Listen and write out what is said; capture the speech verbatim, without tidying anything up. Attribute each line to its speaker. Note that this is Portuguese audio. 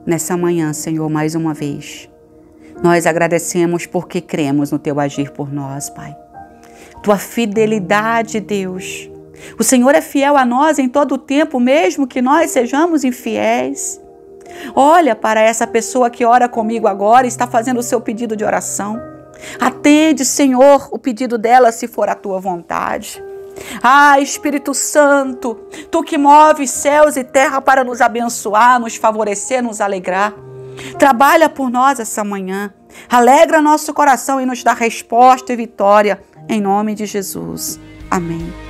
Speaker 1: nessa manhã, Senhor, mais uma vez. Nós agradecemos porque cremos no Teu agir por nós, Pai. Tua fidelidade, Deus. O Senhor é fiel a nós em todo o tempo, mesmo que nós sejamos infiéis. Olha para essa pessoa que ora comigo agora e está fazendo o seu pedido de oração. Atende, Senhor, o pedido dela, se for a Tua vontade. Ah, Espírito Santo, Tu que moves céus e terra para nos abençoar, nos favorecer, nos alegrar. Trabalha por nós essa manhã. Alegra nosso coração e nos dá resposta e vitória. Em nome de Jesus. Amém.